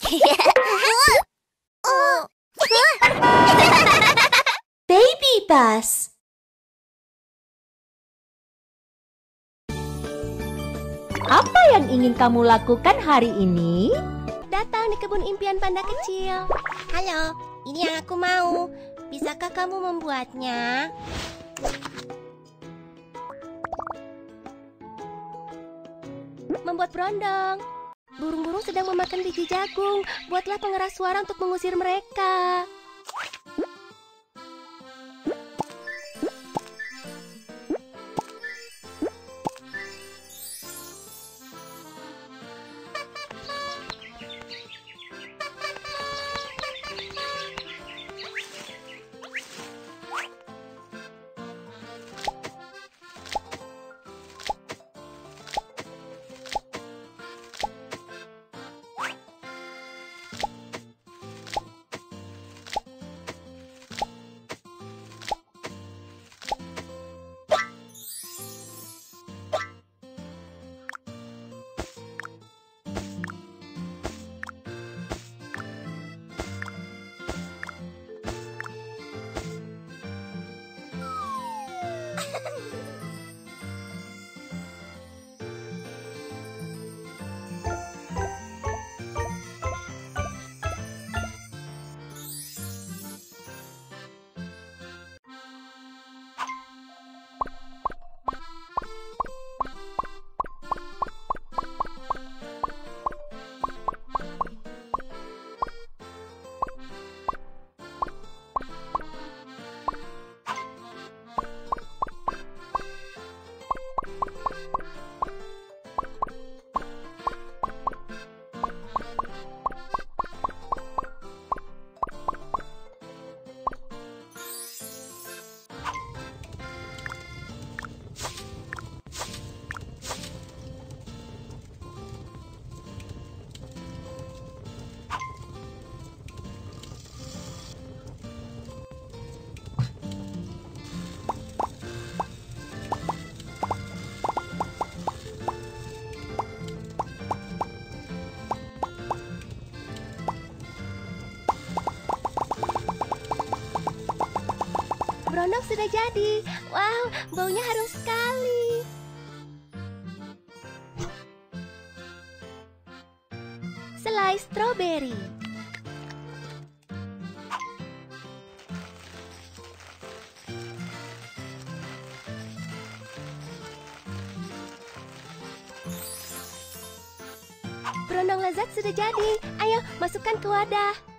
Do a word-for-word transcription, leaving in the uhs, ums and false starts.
Baby bus. Apa yang ingin kamu lakukan hari ini? Datang di kebun impian panda kecil. Halo, ini yang aku mau. Bisakah kamu membuatnya? Membuat berondong. Burung-burung sedang memakan biji jagung. Buatlah pengeras suara untuk mengusir mereka. Berondong sudah jadi. Wow, baunya harum sekali. Selai stroberi. Berondong lezat sudah jadi. Ayo, masukkan ke wadah.